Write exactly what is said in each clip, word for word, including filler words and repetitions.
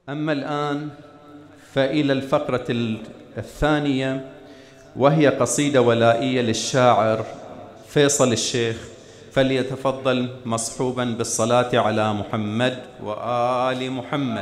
أما الآن فإلى الفقرة الثانية، وهي قصيدة ولائية للشاعر فيصل الشيخ، فليتفضل مصحوبا بالصلاة على محمد وآل محمد.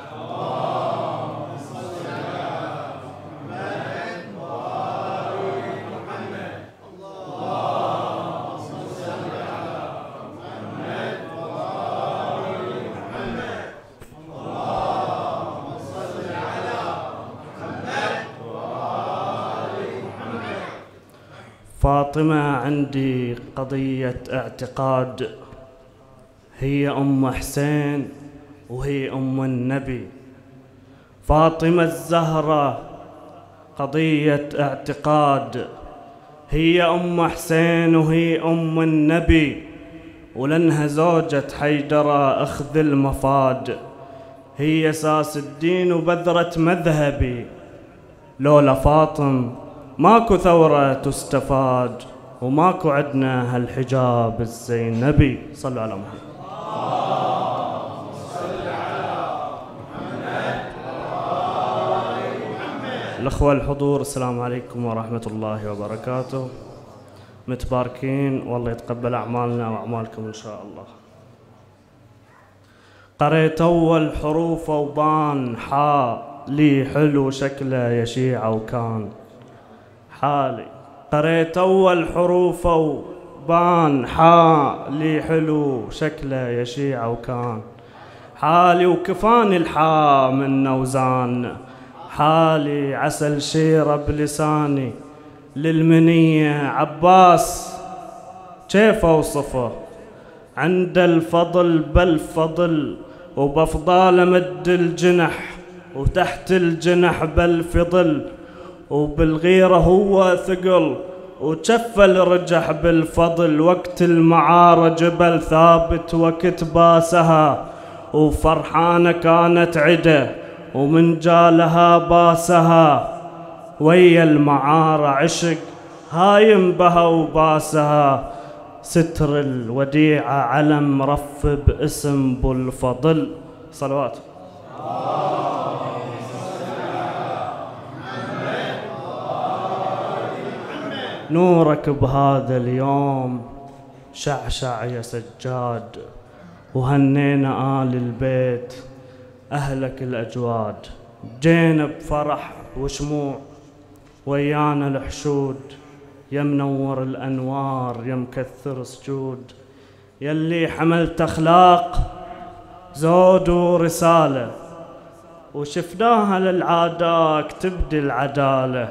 فاطمة عندي قضية اعتقاد، هي أم حسين وهي أم النبي. فاطمة الزهرة قضية اعتقاد، هي أم حسين وهي أم النبي، ولنها زوجة حيدرة أخذ المفاد. هي أساس الدين وبذرة مذهبي، لولا فاطم ماكو ثورة تستفاد، وماكو عدنا هالحجاب الزينبي. صلوا على محمد. اللهم صل على محمد وآل محمد. الأخوة الحضور، السلام عليكم ورحمة الله وبركاته. متباركين والله يتقبل أعمالنا وأعمالكم إن شاء الله. قريت أول حروف وبان حا لي حلو شكله يشيع وكان حالي. قريت أول حروف وبان حا لي حلو شكله يشيع وكان حالي، وكفاني الحا من نوزان حالي. عسل شيرة بلساني للمنية عباس، كيف أوصفه عند الفضل بالفضل، وبفضال مد الجنح وتحت الجنح بالفضل، وبالغيرة هو ثقل وتشفل رجح بالفضل. وقت المعارة جبل ثابت وقت باسها، وفرحانة كانت عدة ومن جالها باسها. ويا المعارة عشق هايم بها وباسها، ستر الوديعة علم رف باسم بالفضل. صلوات. نورك بهذا اليوم شعشع يا سجاد، وهنينا آل البيت أهلك الأجواد. جينا بفرح وشموع ويانا الحشود، يا منور الأنوار يا مكثر سجود، يلي حملت أخلاق زود ورسالة، وشفناها للعاداك تبدي العدالة.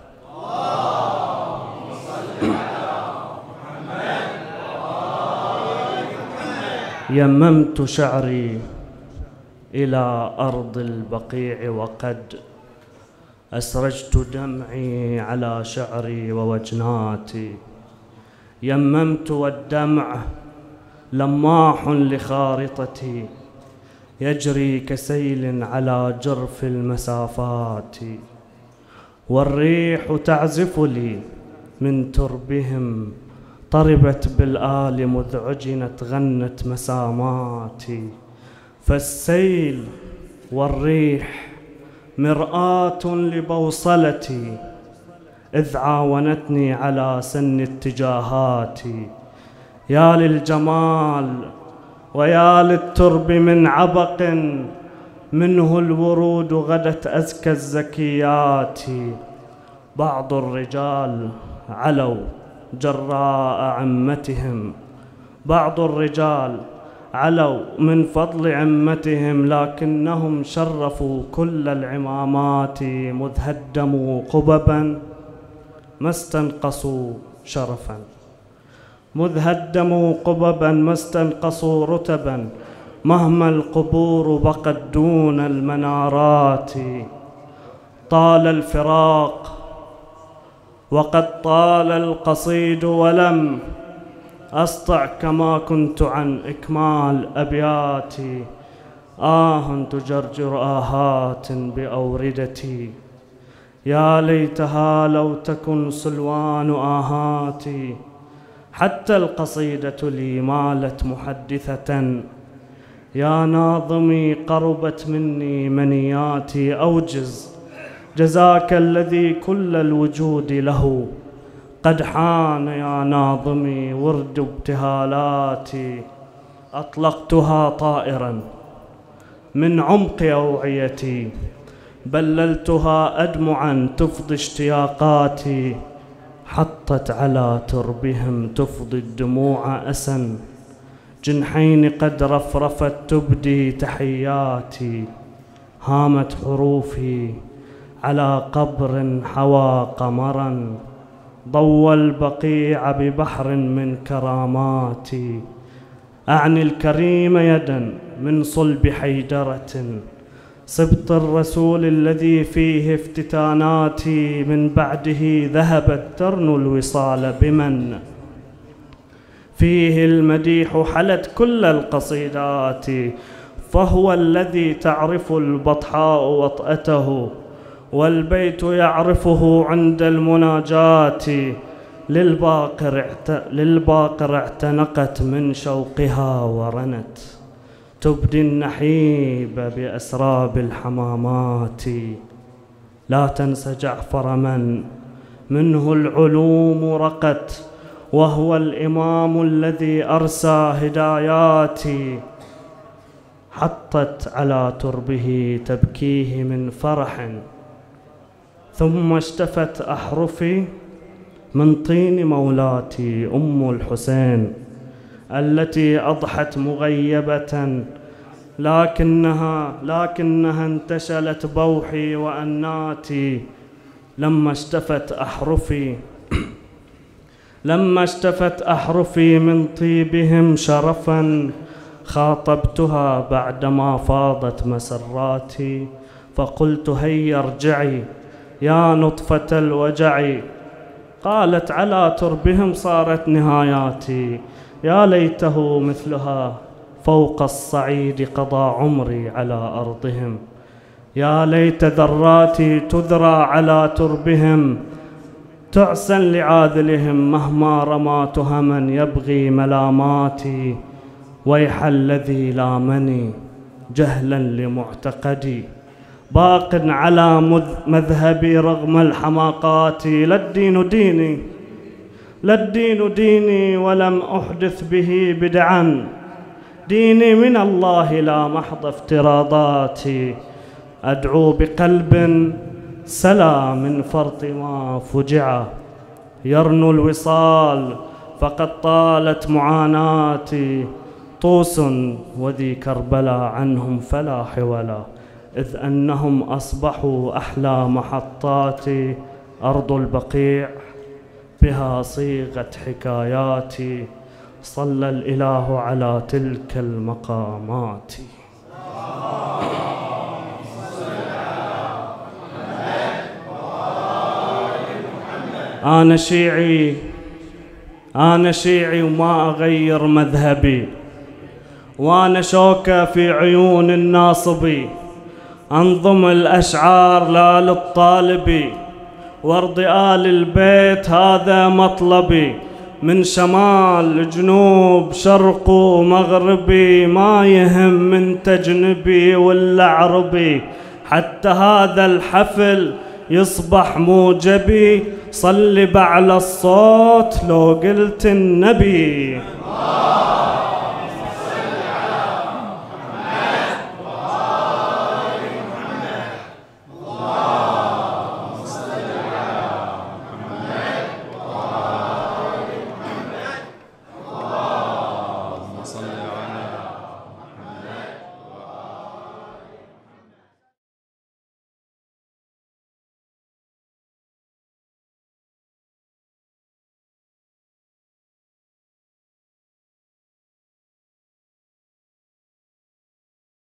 يممت شعري إلى أرض البقيع، وقد أسرجت دمعي على شعري ووجناتي. يممت والدمع لماح لخارطتي، يجري كسيل على جرف المسافات. والريح تعزف لي من تربهم، طربت بالآل مذ عجنت غنت مساماتي. فالسيل والريح مرآة لبوصلتي، إذ عاونتني على سن اتجاهاتي. يا للجمال ويا للترب من عبق، منه الورود غدت أزكى الزكيات. بعض الرجال علوا جراء عمتهم، بعض الرجال علوا من فضل عمتهم، لكنهم شرفوا كل العمامات. مذ هدموا قببا ما استنقصوا شرفا، مذ هدموا قببا ما استنقصوا رتبا، مهما القبور بقت دون المنارات. طال الفراق وقد طال القصيد، ولم أسطع كما كنت عن إكمال أبياتي. آه تجرجر آهات بأوردتي، يا ليتها لو تكن سلوان آهاتي. حتى القصيدة لي مالت محدثة، يا ناظمي قربت مني منياتي أوجز جزاك الذي كل الوجود له قد حان يا ناظمي ورد ابتهالاتي أطلقتها طائرا من عمق أوعيتي بللتها أدمعا تفضي اشتياقاتي حطت على تربهم تفضي الدموع أسا جنحين قد رفرفت تبدي تحياتي هامت حروفي على قبر حوى قمرا ضوى البقيع ببحر من كراماتي أعني الكريم يدا من صلب حيدرة سبط الرسول الذي فيه افتتاناتي من بعده ذهبت ترنو الوصال بمن فيه المديح حلت كل القصيدات فهو الذي تعرف البطحاء وطأته والبيت يعرفه عند المناجاة للباقر, اعت... للباقر اعتنقت من شوقها ورنت تبدي النحيب بأسراب الحمامات لا تنس جعفر من منه العلوم رقت وهو الإمام الذي أرسى هداياتي حطت على تربه تبكيه من فرح ثم اشتفت أحرفي من طين مولاتي أم الحسين التي أضحت مغيبة لكنها لكنها انتشلت بوحي وأناتي لما اشتفت أحرفي لما اشتفت أحرفي من طيبهم شرفا خاطبتها بعدما فاضت مسراتي فقلت هيا ارجعي يا نطفة الوجع قالت على تربهم صارت نهاياتي يا ليته مثلها فوق الصعيد قضى عمري على أرضهم يا ليت ذراتي تذرى على تربهم تعسا لعاذلهم مهما رمى تهما يبغي ملاماتي ويح الذي لامني جهلا لمعتقدي باق على مذهبي رغم الحماقات لا الدين ديني لا الدين ديني ولم أحدث به بدعا ديني من الله لا محض افتراضاتي أدعو بقلب سلا من فرط ما فجع يرنو الوصال فقد طالت معاناتي طوس وذي كربلاء عنهم فلا حولا إذ أنهم أصبحوا أحلى محطاتي أرض البقيع بها صيغت حكاياتي صلى الإله على تلك المقامات. أنا شيعي أنا شيعي وما أغير مذهبي وأنا شوكة في عيون الناصبي أنظم الأشعار لا للطالب وارض آل البيت هذا مطلبي من شمال جنوب شرق ومغربي ما يهم من تجنبي ولا عربي حتى هذا الحفل يصبح موجبي صل بعلى الصوت لو قلت النبي.